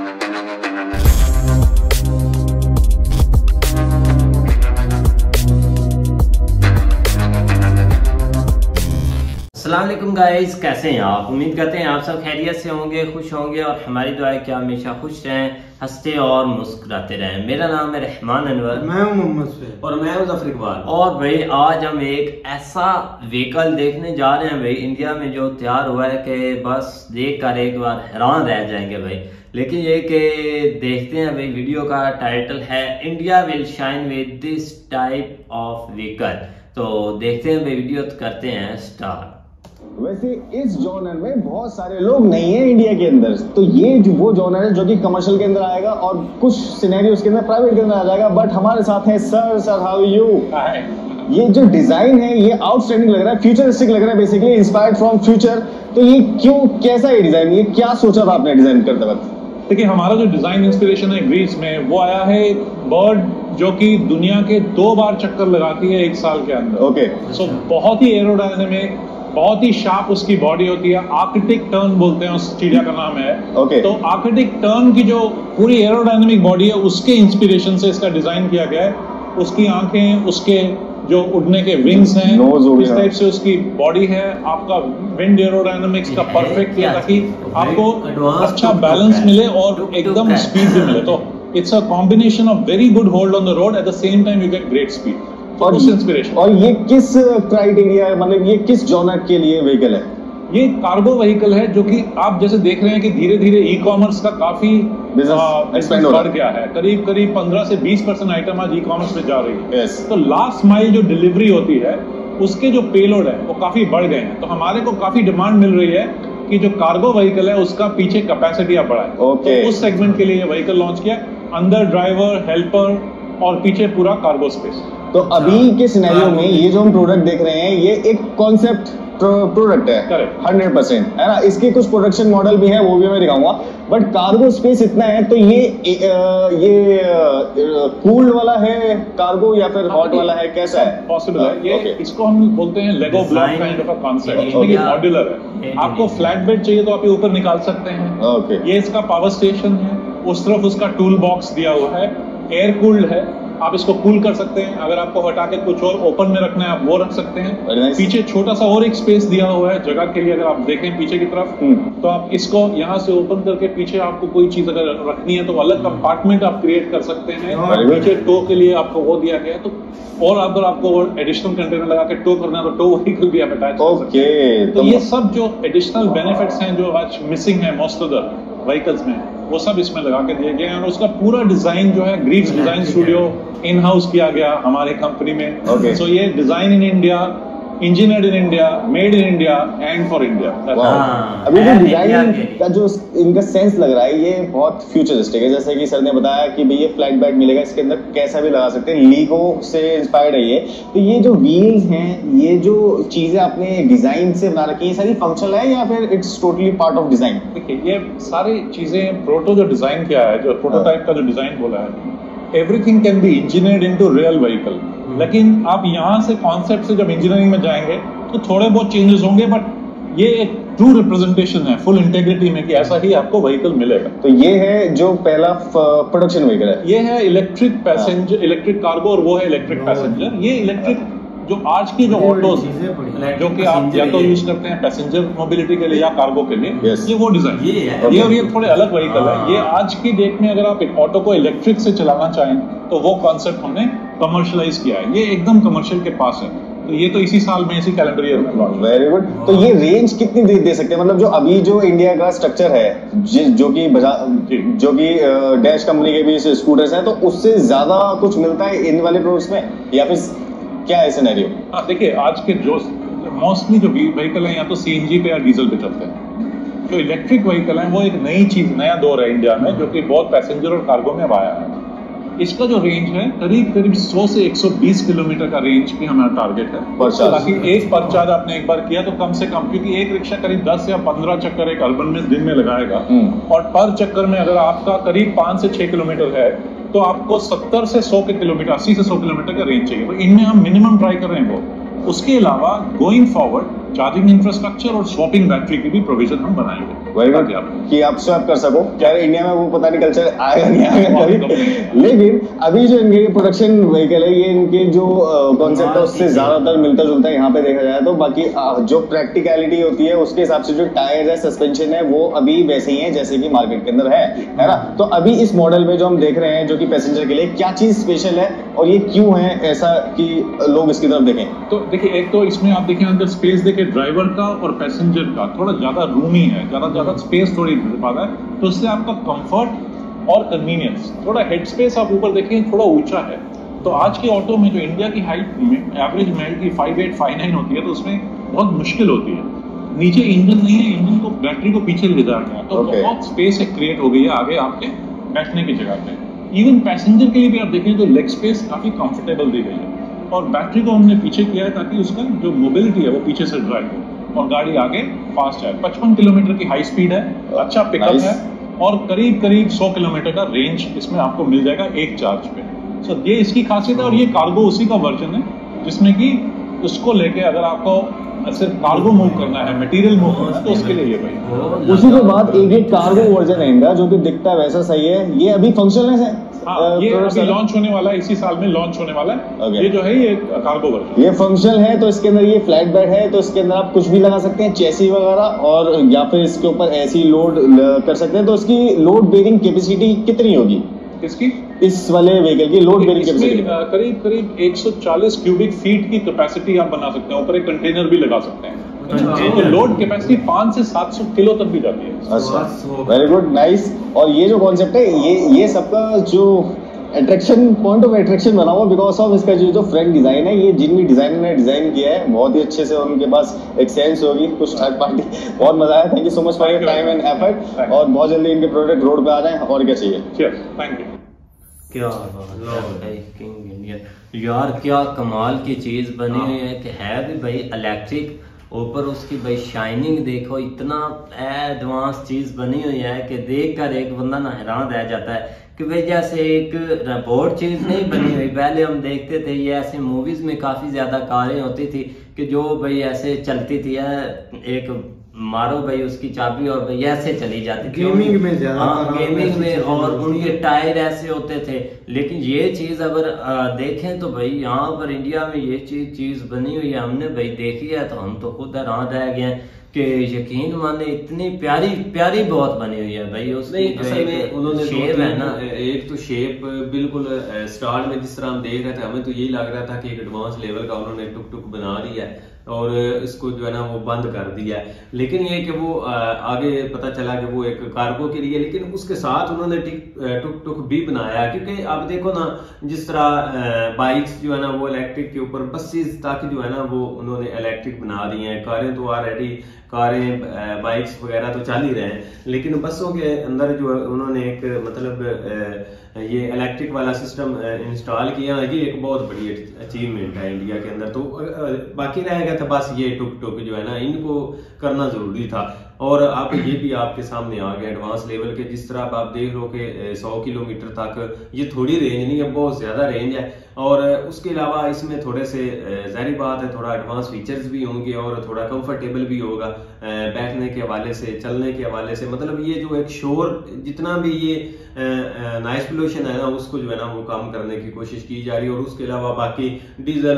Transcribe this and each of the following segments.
अस्सलाम वालेकुम गाइस, कैसे हैं आप? उम्मीद करते हैं आप सब खैरियत से होंगे, खुश होंगे और हमारी दुआ है कि आप हमेशा खुश रहें, हंसते और मुस्कुराते रहें। मेरा नाम है रहमान अनवर, मैं हूं मोहम्मद सैयद और मैं हूं ज़फर इकबाल। और भाई आज हम एक ऐसा व्हीकल देखने जा रहे हैं भाई इंडिया में जो तैयार हुआ है कि बस देख कर एक बार हैरान रह जाएंगे भाई। लेकिन ये कि देखते हैं भाई, वीडियो का टाइटल है India will shine with this type of vehicle. तो देखते हैं भाई, वीडियो करते हैं स्टार्ट। वैसे इस जॉनर में बहुत सारे लोग नहीं है इंडिया के अंदर, तो ये जो वो जॉनर है जो कि कमर्शियल के अंदर आएगा और कुछ सिनेरियोस के अंदर प्राइवेट के अंदर आ जाएगा। बट हमारे साथ है सर हाउ यू। ये जो डिजाइन है ये आउटस्टैंडिंग लग रहा है, फ्यूचरिस्टिक लग रहा है, बेसिकली इंस्पायर्ड फ्रॉम फ्यूचर। तो ये क्यों, कैसा ये डिजाइन, ये क्या सोचा था आपने डिजाइन करते वक्त? देखिए, हमारा जो डिजाइन इंस्पिरेशन है ग्रीस में, वो आया है एक बर्ड जो कि दुनिया के 2 बार चक्कर लगाती है 1 साल के अंदर। ओके, सो बहुत ही एरोडायनेमिक, बहुत ही शार्प उसकी बॉडी होती है। आर्कटिक टर्न बोलते हैं उस चिड़िया का नाम है। ओके, तो आर्कटिक टर्न की जो पूरी एरोडायनेमिक बॉडी है उसके इंस्पिरेशन से इसका डिजाइन किया गया है। उसकी आंखें, उसके जो उड़ने के विंग्स हैं, इस टाइप से उसकी बॉडी है। आपका विंड एरोडायनेमिक्स का परफेक्ट है ताकि आपको अच्छा बैलेंस मिले और एकदम स्पीड भी मिले। तो it's a combination of very good hold on the road, at the same time you get great speed. और इंस्पिरेशन। और ये किस क्राइटेरिया है, मतलब ये किस जॉनर के लिए व्हीकल है? ये कार्गो व्हीकल है जो कि आप जैसे देख रहे हैं कि धीरे धीरे ई कॉमर्स का काफी बिजनेस बढ़ गया है। करीब 15 से 20% आइटम आज ई कॉमर्स में जा रही है। yes. तो लास्ट माइल जो डिलीवरी होती है उसके जो पेलोड है वो काफी बढ़ गए हैं। तो हमारे को काफी डिमांड मिल रही है कि जो कार्गो व्हीकल है उसका पीछे कैपेसिटी आप बढ़ाए। okay. तो उस सेगमेंट के लिए ये व्हीकल लॉन्च किया, अंदर ड्राइवर, हेल्पर और पीछे पूरा कार्गो स्पेस। तो अभी के सिनेरियो में ये जो हम प्रोडक्ट देख रहे हैं ये एक कॉन्सेप्ट प्रोडक्ट है। करेक्ट, 100% है ना। इसके कुछ प्रोडक्शन मॉडल भी है, वो भी मैं दिखाऊंगा। बट कार्गो स्पेस इतना है, तो ये कूल्ड वाला है कार्गो या फिर हॉट वाला है, कैसा है? पॉसिबल है ये। इसको हम बोलते हैं lego block kind of a concept. Modular है। आपको फ्लैट बेड चाहिए तो आप ये ऊपर निकाल सकते हैं। ये इसका पावर स्टेशन है, उस तरफ उसका टूल बॉक्स दिया हुआ है, एयर कूल्ड है, आप इसको कूल कर सकते हैं। अगर आपको हटा के कुछ और ओपन में रखना है आप वो रख सकते हैं। पीछे छोटा सा और एक स्पेस दिया हुआ है जगह के लिए। अगर आप देखें पीछे की तरफ तो आप इसको यहाँ से ओपन करके पीछे आपको कोई चीज अगर रखनी है तो अलग कंपार्टमेंट आप क्रिएट कर सकते हैं। पीछे टो के लिए आपको वो दिया गया है। तो और अगर आपको एडिशनल कंटेनर लगा के टो करना है तो टो व्हीकल भी आप अटैच कर सकते हैं। तो ये सब जो एडिशनल बेनिफिट्स हैं जो आज मिसिंग है मोस्ट ऑफ द व्हीकल्स में, वो सब इसमें लगा के दिए गए हैं। और उसका पूरा डिजाइन जो है Greaves design studio in house किया गया हमारी कंपनी में। सो ये design in India, engineered in India, made in India and for India. अभी जो डिजाइन का जो इनका सेंस लग रहा है ये बहुत फ्यूचरिस्टिक है। जैसे कि सर ने बताया कि भाई ये फ्लैट बेड मिलेगा, इसके अंदर कैसा भी लगा सकते हैं, लीगो से इंस्पायर्ड है ये। तो ये जो व्हील्स हैं, ये जो चीजें आपने डिजाइन से बना रखी है, सारी फंक्शनल है या फिर it's totally part of design? देखिए, ये सारी चीजें प्रोटो जो डिजाइन किया है, जो प्रोटोटाइप का जो डिजाइन बोला है, everything can be engineered into real vehicle. लेकिन आप यहाँ से कॉन्सेप्ट से जब इंजीनियरिंग में जाएंगे तो थोड़े बहुत चेंजेस होंगे, बट ये एक ट्रू रिप्रेजेंटेशन है फुल इंटेग्रिटी में कि ऐसा ही आपको व्हीकल मिलेगा। तो ये है जो पहला प्रोडक्शन व्हीकल है। ये है इलेक्ट्रिक पैसेंजर, इलेक्ट्रिक कार्गो, और वो है इलेक्ट्रिक पैसेंजर। ये इलेक्ट्रिक जो आज की जो ऑटोज जो कि आप या तो यूज करते हैं पैसेंजर मोबिलिटी के लिए या कार्गो के लिए, ये वो डिजाइन ये और ये थोड़े अलग व्हीकल है। ये आज की डेट में अगर आप एक ऑटो को इलेक्ट्रिक से चलाना चाहें तो वो कॉन्सेप्ट हमने कमर्शियलाइज किया है। ये एकदम कमर्शियल के पास है। तो ये तो इसी साल में, इसी कैलेंडर ईयर में लॉन्च। Very good. तो ये रेंज कितनी दे सकते हैं? मतलब जो अभी जो इंडिया का स्ट्रक्चर है, जो कि डैश कंपनी के भी स्कूटर्स हैं, तो उससे ज्यादा कुछ मिलता है इन वाले प्रोडक्ट्स में या फिर क्या है सिनेरियो? हाँ, देखिए, आज के जो मोस्टली जो व्हीकल है या तो सीएनजी पे या डीजल पे चलते हैं। जो इलेक्ट्रिक व्हीकल है वो एक नई चीज, नया दौर है इंडिया में, जो कि बहुत पैसेंजर और कार्गो में अब आया है। इसका जो रेंज है करीब 100 से 120 किलोमीटर का रेंज भी हमारा टारगेट है। ताकि एक पर चार्ज आपने एक बार किया तो कम से कम, क्योंकि एक रिक्शा करीब 10 या 15 चक्कर एक अर्बन में दिन में लगाएगा, और पर चक्कर में अगर आपका करीब 5 से 6 किलोमीटर है तो आपको 70 से 100 के किलोमीटर, 80 से 100 किलोमीटर का रेंज चाहिए। तो इनमें हम मिनिमम ट्राई कर रहे हैं वो। उसके अलावा गोइंग फॉरवर्ड चार्जिंग इंफ्रास्ट्रक्चर और स्वैपिंग बैटरी की भी प्रोविजन हम बनाएंगे कि आप स्वैप कर सको। क्या इंडिया में वो पता नहीं कल्चर आएगा नहीं आएगा कभी, लेकिन अभी जो इनके प्रोडक्शन व्हीकल है ये इनके जो कॉन्सेप्ट है उससे ज्यादातर मिलता जुलता है यहाँ पे देखा जाए तो। बाकी जो प्रैक्टिकलिटी होती है उसके हिसाब से जो टायर है, सस्पेंशन है, वो अभी वैसे ही है जैसे कि मार्केट के अंदर है ना। तो अभी इस मॉडल में जो हम देख रहे हैं जो कि पैसेंजर के लिए क्या चीज स्पेशल है और ये क्यों है ऐसा कि लोग इसकी तरफ देखें? तो देखिए, एक तो इसमें आप देखिए अंदर स्पेस देखिए ड्राइवर का और पैसेंजर का थोड़ा ज्यादा रूमी है, ज्यादा स्पेस थोड़ी ज्यादा है, तो उससे आपका कंफर्ट और कन्वीनियंस, थोड़ा हेड स्पेस आप ऊपर देखिए थोड़ा ऊंचा है। तो आज के ऑटो में जो इंडिया की हाइट एवरेज मेल की 5859 होती है तो उसमें बहुत मुश्किल होती है, नीचे इंजन नहीं है, इंजन को बैटरी को पीछे ले जाना है, तो बहुत स्पेस क्रिएट हो गई है आगे आपके बैठने की जगह पे। इवन पैसेंजर के लिए भी आप देखें तो लेग स्पेस काफी कंफर्टेबल दी गई है और बैटरी को हमने पीछे किया है ताकि उसका जो मोबिलिटी है वो पीछे से ड्राइव हो और गाड़ी आगे फास्ट है। 55 किलोमीटर की हाई स्पीड है, अच्छा पिकअप है और करीब 100 किलोमीटर का रेंज इसमें आपको मिल जाएगा एक चार्ज पे। सो ये इसकी खासियत है और ये कार्गो उसी का वर्जन है जिसमें कि उसको लेके अगर आपको सिर्फ कार्गो मूव करना है, मटेरियल मूव करना है तो उसके लिए ये भाई। उसी के बाद एक कार्गो वर्जन है इनका जो कि दिखता है वैसा सही है, ये अभी फंक्शनलेस है। ये अभी लॉन्च होने वाला है, इसी साल में लॉन्च होने वाला है। ये जो है ये कार्गो वर्जन, ये फंक्शनल है तो इसके अंदर ये फ्लैट बेड है तो इसके अंदर आप कुछ भी लगा सकते हैं, चेसी वगैरह, और या फिर इसके ऊपर ऐसी लोड कर सकते हैं। तो इसकी लोड बेयरिंग कैपेसिटी कितनी होगी किसकी? इस वाले व्हीकल की लोड बेयरिंग कैपेसिटी करीब 140 क्यूबिक फीट की कैपेसिटी आप बना सकते हैं, ऊपर एक कंटेनर भी लगा सकते हैं। तो लोड कैपेसिटी 5 से 700 किलो तक भी जाती है। अच्छा, वेरी गुड, नाइस। और ये जो कॉन्सेप्ट है ये सबका जो अट्रैक्शन, पॉइंट ऑफ अट्रैक्शन बना हुआ बिकॉज ऑफ इसका जो फ्रंट डिजाइन है, ये जिन भी डिजाइनर ने डिजाइन किया है बहुत ही अच्छे से, उनके पास एक सेंस होगी कुछ थर्ड पार्टी। बहुत मजा आया, thank you so much for your time and effort, और बहुत जल्दी इनके प्रोडक्ट रोड पे आ जाए और क्या चाहिए। Thank you. क्या बात है किंग इंडिया यार, क्या कमाल की चीज बनी हुई है कि है भी भाई इलेक्ट्रिक, ऊपर उसकी भाई शाइनिंग देखो, इतना एडवांस चीज बनी हुई है कि देख कर एक बंदा ना हैरान रह जाता है कि भाई जैसे एक रोबोट चीज नहीं बनी हुई। पहले हम देखते थे ये ऐसे मूवीज में काफी ज्यादा कारें होती थी कि जो भाई ऐसे चलती थी, एक मारो भाई उसकी चाबी और भाई ऐसे चली जाती थी गेमिंग में ज्यादा। हाँ, गेमिंग में, और उनके टायर ऐसे होते थे। लेकिन ये चीज अगर देखें तो भाई यहाँ पर इंडिया में ये चीज बनी हुई है, हमने भाई देखी है तो हम तो खुद हैरान रह गए हैं कि यकीन माने इतनी प्यारी बहुत बनी हुई है भाई। उसमें उन्होंने शेप है ना, एक तो शेप बिल्कुल स्टार्ट में जिस तरह हम देख रहे थे हमें तो यही लग रहा था कि एक एडवांस लेवल का उन्होंने टुक बना दिया है और इसको जो है ना वो बंद कर दिया है। लेकिन ये कि वो आगे पता चला कि वो एक कार्गो के लिए, लेकिन उसके साथ उन्होंने टुक भी बनाया, क्योंकि आप देखो ना जिस तरह बाइक्स जो है ना वो इलेक्ट्रिक के ऊपर, बसेस तक जो है ना वो उन्होंने इलेक्ट्रिक बना दी हैं। कारें तो ऑलरेडी बाइक्स वगैरह तो चल ही रहे हैं, लेकिन बसों के अंदर जो उन्होंने एक मतलब ये इलेक्ट्रिक वाला सिस्टम इंस्टॉल किया, ये एक बहुत बड़ी अचीवमेंट है इंडिया के अंदर। तो बाकी रहेगा था बस ये टुक जो है ना इनको करना जरूरी था। और आप ये भी आपके सामने आ गए एडवांस लेवल के, जिस तरह आप देख लो कि 100 किलोमीटर तक ये थोड़ी रेंज नहीं है, बहुत ज्यादा रेंज है। और उसके अलावा इसमें थोड़े से जाहिर बात है थोड़ा एडवांस फीचर्स भी होंगे और थोड़ा कंफर्टेबल भी होगा बैठने के हवाले से, चलने के हवाले से। मतलब ये जो एक शोर जितना भी ये नॉइस पोल्यूशन है ना उसको जो है ना वो कम करने की कोशिश की जा रही है। और उसके अलावा बाकी डीजल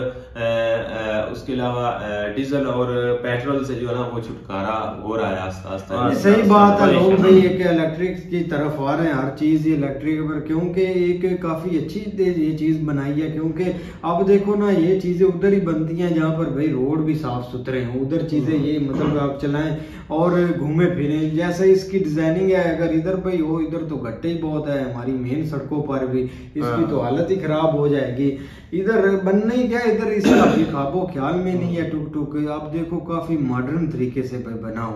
और पेट्रोल से जो है ना वो छुटकारा हो रहा है आस्ता आस्ता। सही बात है, लोग भाई एक इलेक्ट्रिक की तरफ आ रहे हैं, हर चीज इलेक्ट्रिक पर, क्योंकि एक काफी अच्छी ये चीज बनाई है। क्योंकि अब देखो ना ये चीजें उधर ही बनती हैं जहाँ पर भाई रोड भी साफ सुथरे हैं, उधर चीजें ये मतलब आप चलाएं और घूमे फिरे। जैसे इसकी डिजाइनिंग है, अगर इधर भाई हो, इधर तो गड्ढे ही बहुत है, हमारी मेन सड़कों पर भी इसकी तो हालत ही खराब हो जाएगी। इधर बनने ही क्या, इधर इसका भी खाबो ख्याल में नहीं है टुक। आप देखो काफी मॉडर्न तरीके से भाई बना हुआ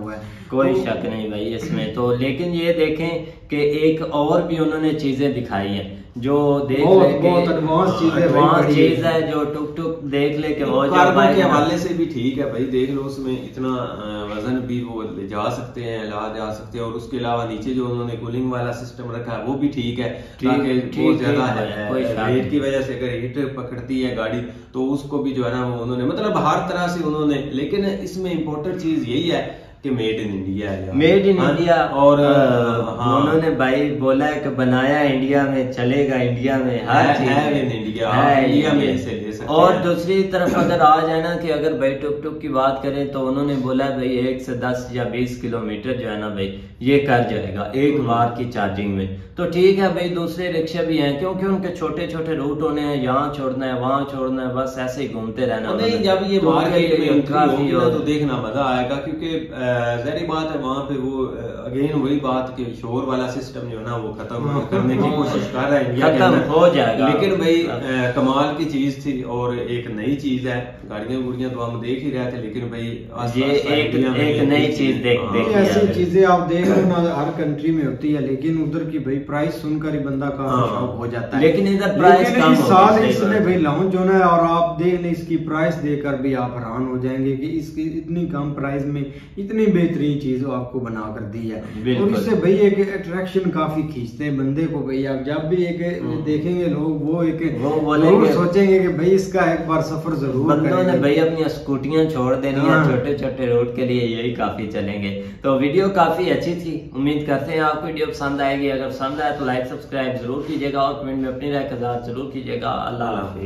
हुआ है, कोई शक नहीं भाई इसमें तो। लेकिन ये देखें कि एक और भी उन्होंने चीजें दिखाई हैं जो देख ले बहुत एडवांस चीज है, जो टुक टुक देख ले के वो कार्गो के हवाले से भी ठीक है भाई, देख लो उसमें इतना वजन भी वो ले जा सकते हैं, ला जा सकते हैं, और उसके अलावा नीचे जो उन्होंने कूलिंग वाला सिस्टम रखा है वो भी ठीक है, ताकि बहुत ज्यादा रेट की वजह से अगर हीट पकड़ती है गाड़ी तो उसको भी जो है ना वो उन्होंने मतलब हर तरह से उन्होंने। लेकिन इसमें इम्पोर्टेंट चीज यही है कि मेड इन इंडिया है, मेड इन इंडिया। और उन्होंने भाई बोला है कि बनाया इंडिया में, चलेगा इंडिया में, हर चीज है इन इंडिया में से ले सकते हैं। और दूसरी तरफ अगर आ जाए ना कि अगर भाई टुक टुक की बात करें तो उन्होंने बोला है भाई 1 से 10 या 20 किलोमीटर जो है ना भाई ये कर जाएगा एक बार की चार्जिंग में। तो ठीक है भाई, दूसरे रिक्शा भी हैं क्योंकि उनके छोटे छोटे रूट होने हैं, यहाँ छोड़ना है वहाँ छोड़ना है, बस ऐसे ही घूमते रहना। नहीं, जब ये मार्केट में एंट्री होगी तो देखना मजा आएगा, क्योंकि ज़ाहिर बात है वहाँ पे वो अगेन वही बात कि शोर वाला सिस्टम जो है ना वो खत्म करने की कोशिश कर रहा है इंडिया के अंदर, हो जाएगा। लेकिन भाई कमाल की चीज थी और एक नई चीज है। गाड़ियां गुड़ियां तो हम देख ही रहे थे, लेकिन भाई ये एक नई चीज देख ऐसी चीजें आप देख रहे हो ना हर कंट्री में होती है, लेकिन उधर की भाई प्राइस सुनकर ही बंदा का शौक हो जाता है। लेकिन इधर प्राइस कम इस साल इसने भाई लॉन्च होना है और आप देख लें इसकी प्राइस देखकर भी आप हैरान हो जाएंगे कि इसकी इतनी कम प्राइस में इतनी बेहतरीन चीज आपको बना कर दी है। और इससे भाई एक अट्रैक्शन काफी खींचते हैं बंदे को भाई। आप जब भी एक देखेंगे लोग वो सोचेंगे कि भाई इसका एक बार सफर जरूर बंदों ने भाई अपनी स्कूटियां छोड़ देनी है, छोटे छोटे रूट के लिए यही काफी चलेंगे। तो वीडियो काफी अच्छी थी, उम्मीद करते हैं आपको वीडियो पसंद आएगी। अगर पसंद आए तो लाइक सब्सक्राइब जरूर कीजिएगा और कमेंट में अपनी राय का इज़हार जरूर कीजिएगा। अल्लाह हाफ़िज़।